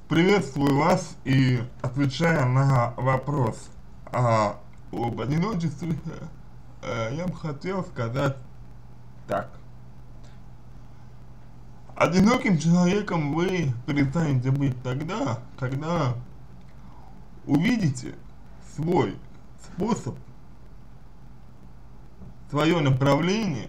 Приветствую вас и отвечая на вопрос об одиночестве, я бы хотел сказать так. Одиноким человеком вы перестанете быть тогда, когда увидите свой способ, свое направление,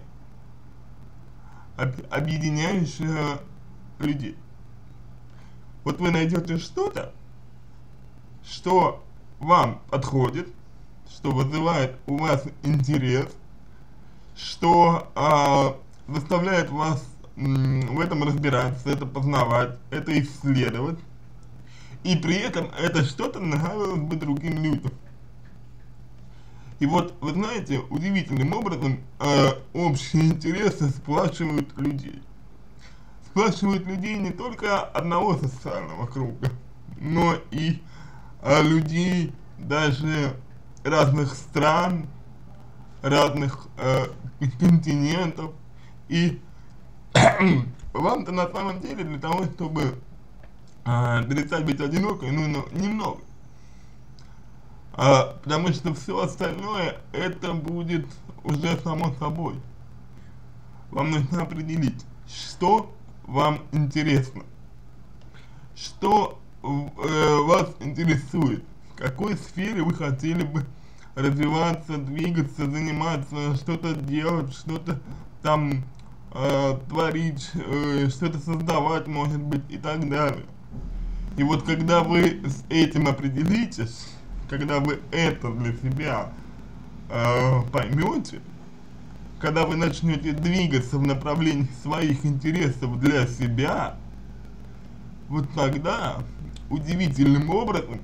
объединяющее людей. Вот вы найдете что-то, что вам подходит, что вызывает у вас интерес, что заставляет вас в этом разбираться, это познавать, это исследовать, и при этом это что-то нравилось бы другим людям. И вот, вы знаете, удивительным образом общие интересы сплачивают людей. Сплачивают людей не только одного социального круга, но и людей даже разных стран, разных континентов. И вам-то на самом деле для того, чтобы перестать быть одинокой, нужно немного. Потому что все остальное это будет уже само собой. Вам нужно определить, что вам интересно, что вас интересует, в какой сфере вы хотели бы развиваться, двигаться, заниматься, что-то делать, что-то там творить, что-то создавать, может быть, и так далее. И вот когда вы с этим определитесь, когда вы это для себя поймете, когда вы начнете двигаться в направлении своих интересов для себя, вот тогда удивительным образом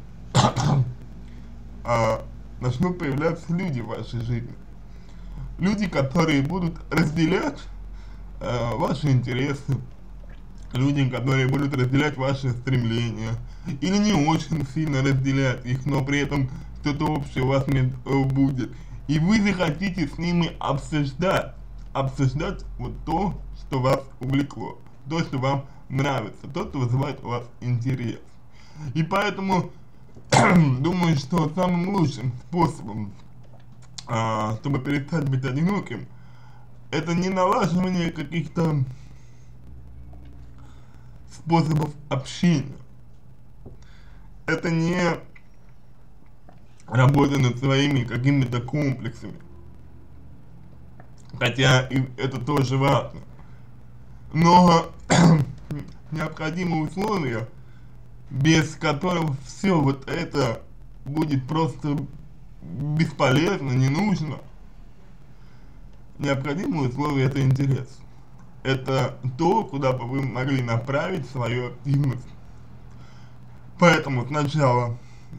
начнут появляться люди в вашей жизни. Люди, которые будут разделять ваши интересы, люди, которые будут разделять ваши стремления, или не очень сильно разделять их, но при этом что-то общее у вас будет. И вы захотите с ними обсуждать вот то, что вас увлекло, то, что вам нравится, то, что вызывает у вас интерес. И поэтому думаю, что самым лучшим способом, чтобы перестать быть одиноким, это не налаживание каких-то способов общения. Это не работа над своими какими-то комплексами, хотя и это тоже важно, но необходимы условия, без которых все вот это будет просто бесполезно, не нужно. Необходимые условия — это интерес, это то, куда бы вы могли направить свою активность. Поэтому сначала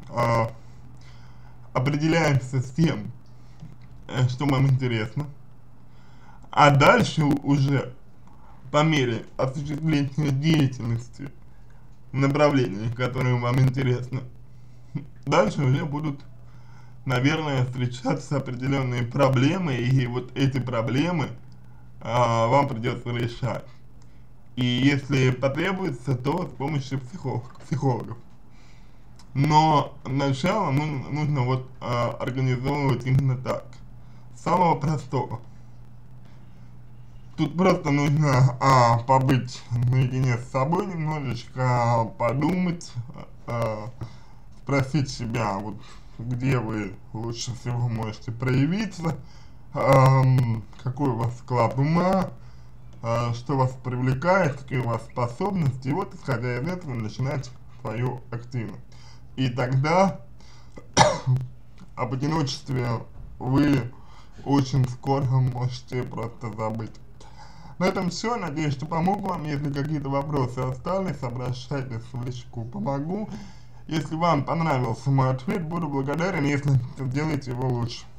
определяемся с тем, что вам интересно, а дальше уже по мере осуществления деятельности в направлении, которое вам интересно, дальше уже будут, наверное, встречаться определенные проблемы, и вот эти проблемы вам придется решать. И если потребуется, то с помощью психологов. Но начало нужно вот организовывать именно так, с самого простого. Тут просто нужно побыть наедине с собой немножечко, подумать, спросить себя, вот где вы лучше всего можете проявиться, какой у вас склад ума, что вас привлекает, какие у вас способности, и вот исходя из этого начинать свою активность. И тогда об одиночестве вы очень скоро можете просто забыть. На этом все. Надеюсь, что помог вам. Если какие-то вопросы остались, обращайтесь в личку, помогу. Если вам понравился мой ответ, буду благодарен, если сделаете его лучше.